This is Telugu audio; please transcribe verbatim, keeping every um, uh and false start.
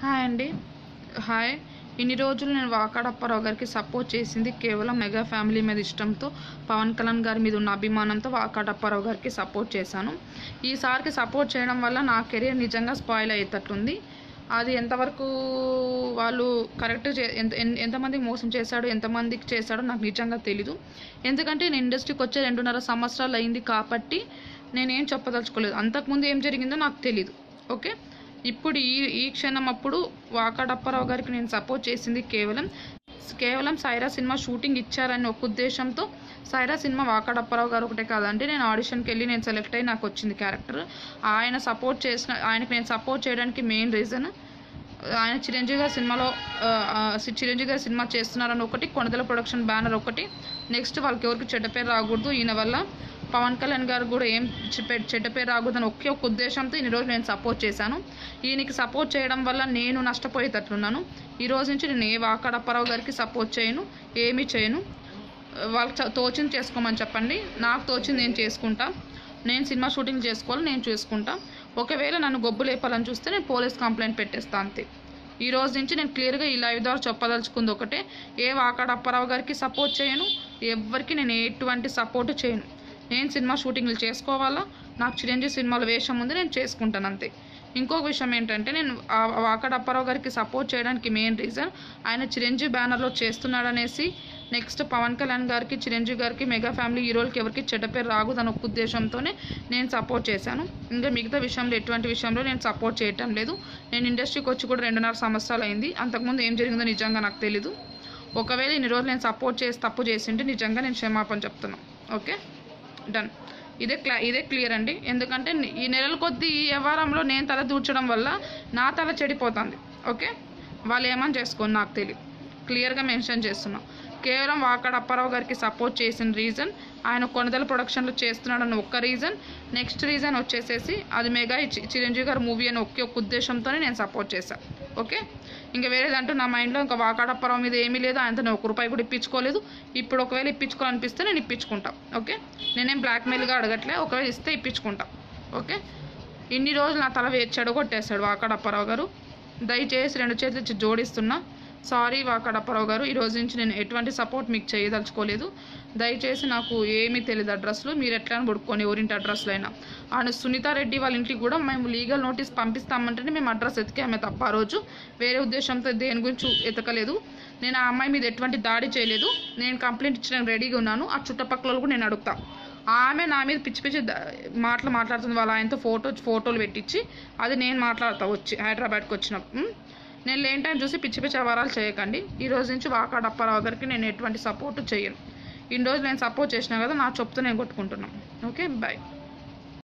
హాయ్ అండి. హాయ్. ఇన్ని రోజులు నేను వాకాడ అప్పారావు గారికి సపోర్ట్ చేసింది కేవలం మెగా ఫ్యామిలీ మీద ఇష్టంతో, పవన్ కళ్యాణ్ గారి మీద ఉన్న అభిమానంతో వాకాడ అప్పారావు గారికి సపోర్ట్ చేశాను. ఈసారికి సపోర్ట్ చేయడం వల్ల నా కెరీర్ నిజంగా స్పాయిల్ అయ్యేటట్టుంది. అది ఎంతవరకు వాళ్ళు కరెక్ట్ చే ఎంత ఎంతమందికి మోసం చేశాడో, ఎంతమందికి చేశాడో నాకు నిజంగా తెలీదు. ఎందుకంటే నేను ఇండస్ట్రీకి వచ్చే రెండున్నర సంవత్సరాలు అయింది కాబట్టి నేనేం చెప్పదలుచుకోలేదు. అంతకుముందు ఏం జరిగిందో నాకు తెలీదు. ఓకే, ఇప్పుడు ఈ ఈ క్షణం అప్పుడు వాకాడ అప్పారావు గారికి నేను సపోర్ట్ చేసింది కేవలం కేవలం సైరా సినిమా షూటింగ్ ఇచ్చారని ఒక ఉద్దేశంతో. సైరా సినిమా వాకాడ అప్పారావు గారు ఒకటే కాదండి, నేను ఆడిషన్కి వెళ్ళి నేను సెలెక్ట్ అయ్యి నాకు వచ్చింది క్యారెక్టర్. ఆయన సపోర్ట్ చేసిన ఆయనకి నేను సపోర్ట్ చేయడానికి మెయిన్ రీజన్, ఆయన చిరంజీవి గారి సినిమాలో చిరంజీవి గారి సినిమా చేస్తున్నారని ఒకటి, కొణిదెల ప్రొడక్షన్ బ్యానర్ ఒకటి. నెక్స్ట్ వాళ్ళకి ఎవరికి చెడ్డ పేరు రాకూడదు, ఈయన వల్ల పవన్ కళ్యాణ్ గారు కూడా ఏం చెడ్డ పేరు రాకూడదని ఒకే ఒక ఉద్దేశంతో ఇన్ని రోజులు నేను సపోర్ట్ చేశాను. ఈయనకి సపోర్ట్ చేయడం వల్ల నేను నష్టపోయేటట్లున్నాను. ఈ రోజు నుంచి నేను ఏ వాకాడ అప్పారావు గారికి సపోర్ట్ చేయను, ఏమీ చేయను. వాళ్ళకి తోచింది చేసుకోమని చెప్పండి, నాకు తోచింది నేను చేసుకుంటా. నేను సినిమా షూటింగ్ చేసుకోవాలి, నేను చేసుకుంటా. ఒకవేళ నన్ను గొబ్బు లేపాలని చూస్తే నేను పోలీస్ కంప్లైంట్ పెట్టేస్తాను అంతే. ఈ రోజు నుంచి నేను క్లియర్గా ఈ లైవ్ ద్వారా చెప్పదలుచుకుంది ఒకటే, ఏ వాకాడ అప్పారావు గారికి సపోర్ట్ చేయను, ఎవరికి నేను ఎటువంటి సపోర్ట్ చేయను. నేను సినిమా షూటింగ్లు చేసుకోవాలా, నాకు చిరంజీవి సినిమాలో వేషం ఉంది, నేను చేసుకుంటాను అంతే. ఇంకొక విషయం ఏంటంటే, నేను వాకాడ అప్పారావు గారికి సపోర్ట్ చేయడానికి మెయిన్ రీజన్ ఆయన చిరంజీవి బ్యానర్లో చేస్తున్నాడనేసి, నెక్స్ట్ పవన్ కళ్యాణ్ గారికి, చిరంజీవి గారికి, మెగా ఫ్యామిలీ హీరోలకి ఎవరికి చెడ్డ పేరు రాకూడదని ఒక ఉద్దేశంతోనే నేను సపోర్ట్ చేశాను. ఇంకా మిగతా విషయంలో ఎటువంటి విషయంలో నేను సపోర్ట్ చేయటం లేదు. నేను ఇండస్ట్రీకి వచ్చి కూడా రెండున్నర సంవత్సరాలు అయింది. అంతకుముందు ఏం జరిగిందో నిజంగా నాకు తెలీదు. ఒకవేళ ఇన్ని రోజులు నేను సపోర్ట్ చేసి తప్పు చేసింటే నిజంగా నేను క్షమాపణ చెప్తున్నాను. Okay, done. ఇదే క్లా ఇదే క్లియర్ అండి. ఎందుకంటే ఈ నెలల కొద్దీ ఈ వ్యవహారంలో నేను తల దూర్చడం వల్ల నా తల చెడిపోతుంది. ఓకే, వాళ్ళు ఏమని చేసుకోండి, నాకు తెలియదు. క్లియర్గా మెన్షన్ చేస్తున్నాం. కేవలం వాకాడ అప్పారావు గారికి సపోర్ట్ చేసిన రీజన్ ఆయన కొణిదెల ప్రొడక్షన్లో చేస్తున్నాడని ఒక్క రీజన్. నెక్స్ట్ రీజన్ వచ్చేసేసి అది మెగా చిరంజీవి గారి మూవీ అని ఒకే ఒక ఉద్దేశంతోనే నేను సపోర్ట్ చేశాను. ఓకే, ఇంకా వేరేదంటూ నా మైండ్లో ఇంకా వాకాడ అప్పారావు మీద ఏమీ లేదు. ఆయనతో నేను ఒక రూపాయి కూడా ఇప్పించుకోలేదు. ఇప్పుడు ఒకవేళ ఇప్పించుకోవాలనిపిస్తే నేను ఇప్పించుకుంటా. ఓకే, నేనేం బ్లాక్మెయిల్గా అడగట్లే, ఒకవేళ ఇస్తే ఇప్పించుకుంటా. ఓకే, ఇన్ని రోజులు నా తల చెడగొట్టేశాడు వాకాడ అప్పారావు గారు. దయచేసి రెండు చేతులు ఇచ్చి జోడిస్తున్నా, సారీ వాకాడ అప్పారావు గారు. ఈ రోజు నుంచి నేను ఎటువంటి సపోర్ట్ మీకు చేయదలుచుకోలేదు. దయచేసి నాకు ఏమీ తెలియదు అడ్రస్లు, మీరు ఎట్లా పడుకొని ఎవరింటి అడ్రస్లు అయినా. ఆయన సునీతారెడ్డి వాళ్ళ ఇంటికి కూడా మేము లీగల్ నోటీస్ పంపిస్తామంటేనే మేము అడ్రస్ ఎతికామే తప్ప ఆ రోజు వేరే ఉద్దేశంతో దేని గురించి ఎతకలేదు. నేను ఆ అమ్మాయి మీద ఎటువంటి దాడి చేయలేదు. నేను కంప్లైంట్ ఇచ్చడానికి రెడీగా ఉన్నాను. ఆ చుట్టుపక్కల కూడా నేను అడుగుతా. ఆమె నా మీద పిచ్చి పిచ్చి మాటలు మాట్లాడుతుంది వాళ్ళ ఆయనతో, ఫోటో ఫోటోలు పెట్టించి. అది నేను మాట్లాడతా వచ్చి హైదరాబాద్కి వచ్చినప్పుడు. నేను లేని టైం చూసి పిచ్చి పిచ్చి వ్యవహారాలు చేయకండి. ఈ రోజు నుంచి వాకాడ అప్పారావు గారికి నేను ఎటువంటి సపోర్ట్ చేయను. ఇన్ని రోజులు నేను సపోర్ట్ చేసినా కదా, నా చెప్తూ నేను కొట్టుకుంటున్నాను. Okay, bye.